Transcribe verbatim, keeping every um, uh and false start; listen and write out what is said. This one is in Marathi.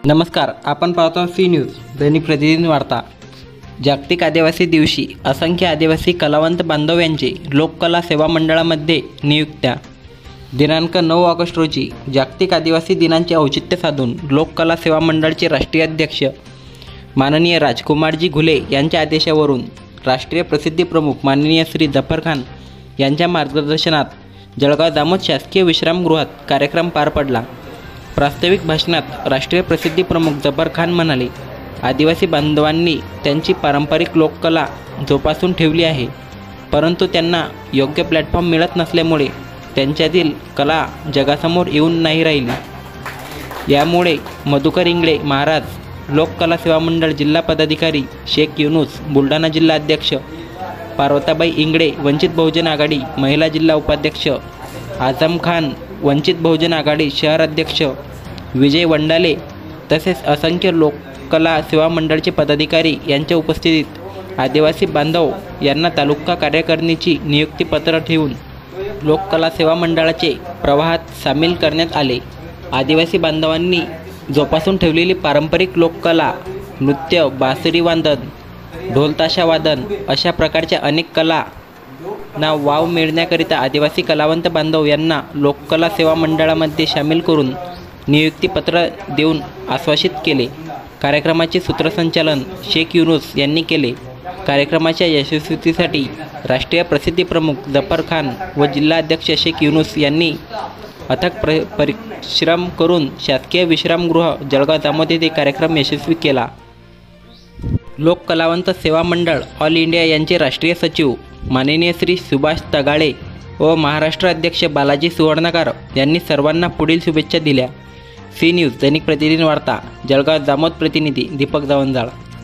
नमस्कार, आपण पाहतो सी न्यूज दैनिक प्रतिदिन वार्ता। जागतिक आदिवासी दिवशी असंख्य आदिवासी कलावंत बांधव यांची लोककला सेवा मंडळामध्ये नियुक्त्या। दिनांक नऊ ऑगस्ट रोजी जागतिक आदिवासी दिनाचे औचित्य साधून लोककला सेवा मंडळाचे राष्ट्रीय अध्यक्ष माननीय राजकुमारजी घुले यांच्या आदेशावरून राष्ट्रीय प्रसिद्धी प्रमुख माननीय श्री जफर खान यांच्या मार्गदर्शनात जळगाव दामोद शासकीय विश्रामगृहात कार्यक्रम पार पडला। प्रास्ताविक भाषणात राष्ट्रीय प्रसिद्धी प्रमुख जफर खान म्हणाले, आदिवासी बांधवांनी त्यांची पारंपरिक लोककला जोपासून ठेवली आहे, परंतु त्यांना योग्य प्लॅटफॉर्म मिळत नसल्यामुळे त्यांच्यातील कला जगासमोर येऊन नाही राहिली। यामुळे मधुकर इंगळे महाराज लोककला सेवा मंडळ जिल्हा पदाधिकारी शेख युनुस बुलढाणा जिल्हा अध्यक्ष पार्वताबाई इंगळे वंचित बहुजन आघाडी महिला जिल्हा उपाध्यक्ष आझम खान वंचित बहुजन आघाडी शहर अध्यक्ष विजय वंडाले तसेच असंख्य लोककला सेवा मंडळाचे पदाधिकारी यांच्या उपस्थितीत आदिवासी बांधव यांना तालुका कार्यकारिणीची नियुक्तीपत्र ठेवून लोककला सेवा मंडळाचे प्रवाहात सामील करण्यात आले। आदिवासी बांधवांनी जोपासून ठेवलेली पारंपरिक लोककला, नृत्य, बासरी वादन, ढोलताशा वादन अशा प्रकारच्या अनेक कला ना वाव मिळण्याकरिता आदिवासी कलावंत बांधव यांना लोककला सेवा मंडळामध्ये सामील करून नियुक्तीपत्र देऊन आश्वासित केले। कार्यक्रमाचे सूत्रसंचालन शेख युनुस यांनी केले। कार्यक्रमाच्या यशस्वीतेसाठी राष्ट्रीय प्रसिद्धी प्रमुख जफर खान व जिल्हा अध्यक्ष शेख युनुस यांनी अथक प्र परिश्रम करून शासकीय विश्रामगृह जळगाव दामोद येथे कार्यक्रम यशस्वी केला। लोककलावंत सेवा मंडळ ऑल इंडिया यांचे राष्ट्रीय सचिव माननीय श्री सुभाष तगाळे व महाराष्ट्र अध्यक्ष बालाजी सुवर्णकार यांनी सर्वांना पुढील शुभेच्छा दिल्या। सी न्यूज दैनिक प्रतिदिन वार्ता, जळगाव दामोद प्रतिनिधी दीपक जावंजाळ।